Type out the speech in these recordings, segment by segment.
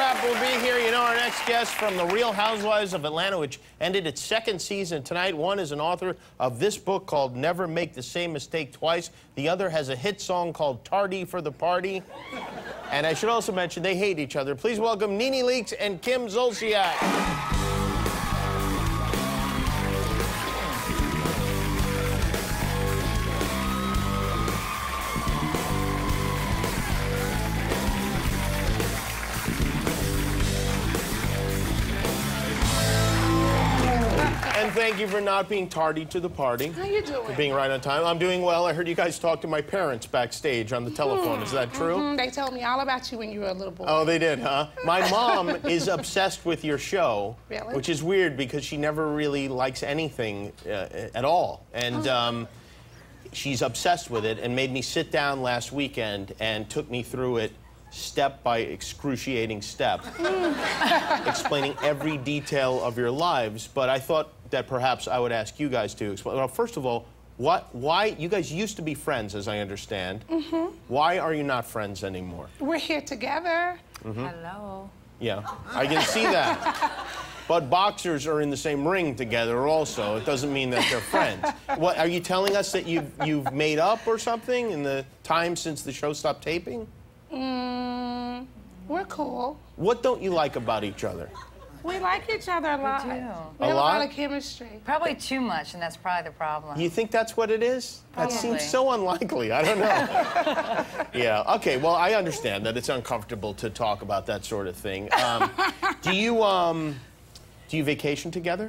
Rapp will be here. You know, our next guest from The Real Housewives of Atlanta, which ended its second season tonight. One is an author of this book called Never Make the Same Mistake Twice. The other has a hit song called Tardy for the Party. And I should also mention they hate each other. Please welcome Nene Leakes and Kim Zolciak. And thank you for not being tardy to the party. How you doing? For being right on time. I'm doing well. I heard you guys talk to my parents backstage on the telephone. Is that true? They told me all about you when you were a little boy. Oh, they did, huh? My mom is obsessed with your show. Really? Which is weird because she never really likes anything at all. And she's obsessed with it and made me sit down last weekend and took me through it step by excruciating step, explaining every detail of your lives. But I thought that perhaps I would ask you guys to explain. Well, first of all, why you guys used to be friends, as I understand. Why are you not friends anymore? We're here together. Hello. Yeah, I can see that. But boxers are in the same ring together also. It doesn't mean that they're friends. What, are you telling us that you've made up or something in the time since the show stopped taping? We're cool. What don't you like about each other? We like each other a lot. do. We have A a lot? lot of chemistry. Probably too much, and that's probably the problem. You think that's what it is? That Probably. seems so unlikely. I don't know. Yeah, okay, well, I understand that it's uncomfortable to talk about that sort of thing. Do you vacation together?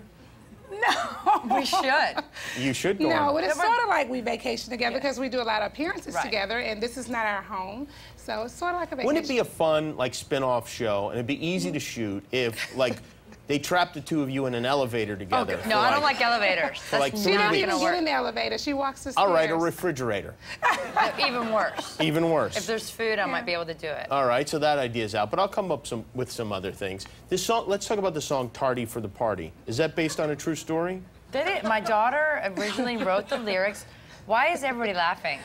We should. You should go No, on. but it's sort of like we vacation together because we do a lot of appearances Right. together, and this is not our home, so it's sort of like a vacation. Wouldn't it be a fun, like, spin-off show, and it'd be easy to shoot if, like, they trapped the two of you in an elevator together? No, I don't like elevators. That's like not She didn't weeks. even gonna get work. in the elevator. She walks the stairs. All right, a refrigerator. Even worse. Even worse. If there's food, I might be able to do it. All right, so that idea's out, but I'll come up with some other things. This song, let's talk about the song Tardy for the Party. Is that based on a true story? Did it? My daughter originally wrote the lyrics. Why is everybody laughing?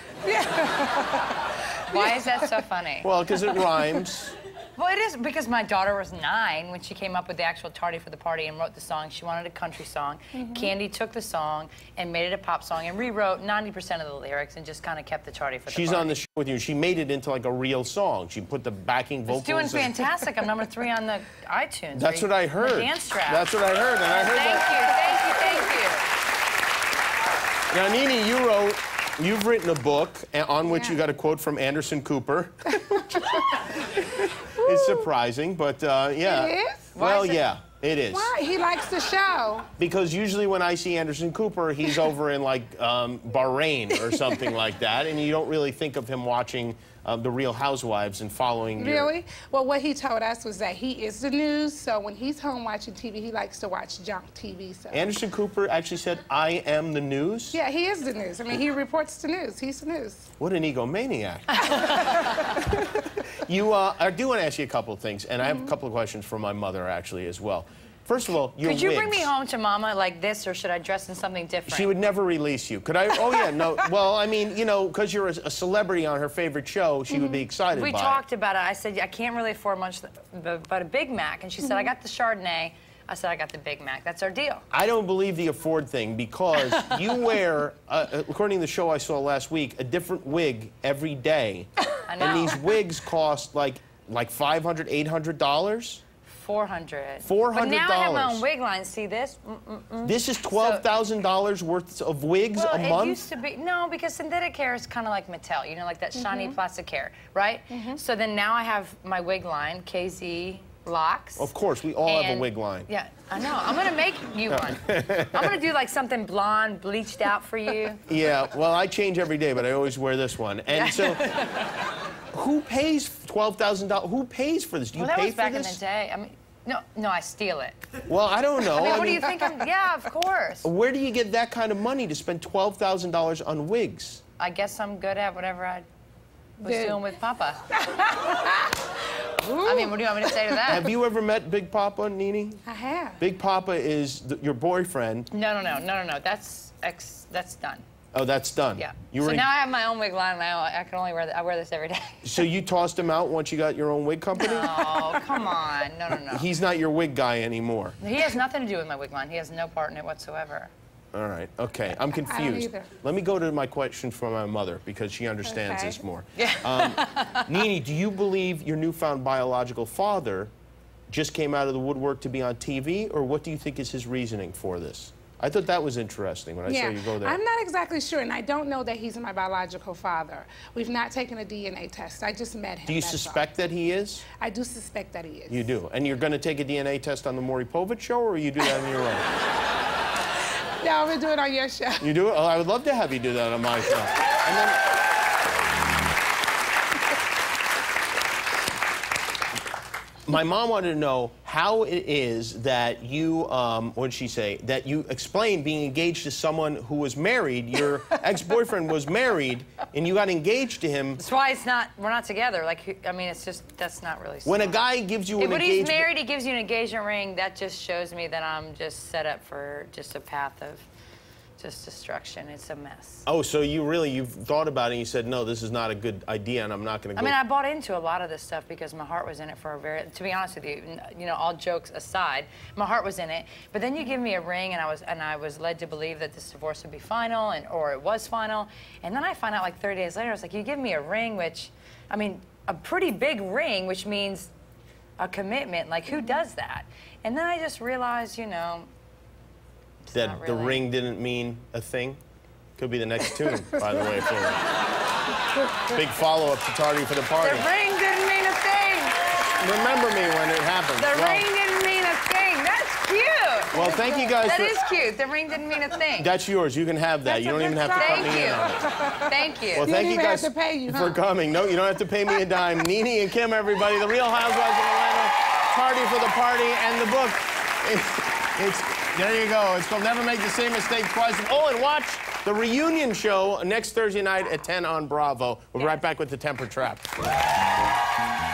Why is that so funny? Well, because it rhymes. Well, it is because my daughter was 9 when she came up with the actual Tardy for the Party and wrote the song. She wanted a country song. Candy took the song and made it a pop song and rewrote 90% of the lyrics and just kind of kept the Tardy for the Party. She's on the show with you. She made it into like a real song. She put the backing vocals. It's doing and- fantastic. I'm number 3 on the iTunes. That's what I heard. The dance track. That's what I heard, and I heard that. Thank you. Now, Nene, you've written a book on which you got a quote from Anderson Cooper. It's surprising, but yeah. It is? Well, yeah, it is. Why? He likes the show. Because usually when I see Anderson Cooper, he's over in like Bahrain or something like that, and you don't really think of him watching The Real Housewives and following your... Really? Well, what he told us was that he is the news, so when he's home watching TV, he likes to watch junk TV. So. Anderson Cooper actually sado I am the news? Yeah, he is the news. I mean, he reports the news. He's the news. What an egomaniac. I do want to ask you a couple of things, and I have a couple of questions for my mother, actually, as well. First of all, your Could you wigs. bring me home to Mama like this, or should I dress in something different? She would never release you. Could I? Oh, yeah, no. Well, I mean, you know, because you're a celebrity on her favorite show, she would be excited We by talked about it. I said, I can't really afford much but a Big Mac. And she said, I got the Chardonnay. I said, I got the Big Mac. That's our deal. I don't believe the afford thing because you wear, according to the show I saw last week, a different wig every day. I know. And these wigs cost like $500, $800. 400. $400. But now I have my own wig line. See this? This is $12,000 worth of wigs a month? Well, it used to be. No, because synthetic hair is kind of like Mattel. You know, like that shiny plastic hair, right? So then now I have my wig line, KZ Locks. Of course, we all have a wig line. Yeah, I know. I'm going to make you one. I'm going to do like something blonde, bleached out for you. Yeah, well, I change every day, but I always wear this one. And so, who pays $12,000? Who pays for this? Do you Well, that pay was for back this? in the day. I mean, no, I steal it. Well, I don't know. I mean, what do you think? Yeah, of course. Where do you get that kind of money to spend $12,000 on wigs? I guess I'm good at whatever I was doing with Papa. I mean, what do you want me to say to that? Have you ever met Big Papa, Nene? I have. Big Papa is your boyfriend. No. That's done. Oh, that's done. Yeah. You So were now I have my own wig line, and I can only I wear this every day. So you tossed him out once you got your own wig company? Oh, come on. No, no, no. He's not your wig guy anymore. He has nothing to do with my wig line. He has no part in it whatsoever. All right, okay. I'm confused. I don't either. Let me go to my question for my mother, because she understands this more. Yeah. Nene, do you believe your newfound biological father just came out of the woodwork to be on TV, or what do you think is his reasoning for this? I thought that was interesting when I saw you go there. I'm not exactly sure, and I don't know that he's my biological father. We've not taken a DNA test. I just met him. Do you suspect that he is? I do suspect that he is. You do. And you're going to take a DNA test on the Maury Povich show, or you do that on your own? No, I'm going to do it on your show. You do it? Oh, I would love to have you do that on my show. And then, my mom wanted to know how it is that you, what did she say? That you explained being engaged to someone who was married. Your ex-boyfriend was married, and you got engaged to him. That's why we're not together. Like, I mean, it's just, that's not really When a smart. guy gives you an When engagement... he's married, he gives you an engagement ring, that just shows me that I'm just set up for just a path of just destruction. It's a mess. Oh, so you've thought about it and you said, no, this is not a good idea and I'm not going to go... I mean, I bought into a lot of this stuff because my heart was in it for a to be honest with you, all jokes aside, my heart was in it. But then you give me a ring and I was led to believe that this divorce would be final or it was final. And then I find out like 30 days later, I was like, you give me a ring, which, I mean, a pretty big ring, which means a commitment. Like, who does that? And then I just realized, that the ring didn't mean a thing? Could be the next tune, by the way, for big follow-up to Tardy for the Party. The ring didn't mean a thing. Remember me when it happens. The ring didn't mean a thing. That's cute. Well, thank you guys That for... is cute. The ring didn't mean a thing. That's yours. You can have that. That's you don't a even good have to cut Thank me in on it. you. Thank you. Well, thank you guys have to pay you, for coming. No, you don't have to pay me a dime. Nene and Kim, everybody. The Real Housewives of Atlanta. Tardy for the Party. And the book. There you go. It's called Never Make the Same Mistake Twice. Oh, and watch the reunion show next Thursday night at 10 on Bravo. We'll be right back with the Temper Trap.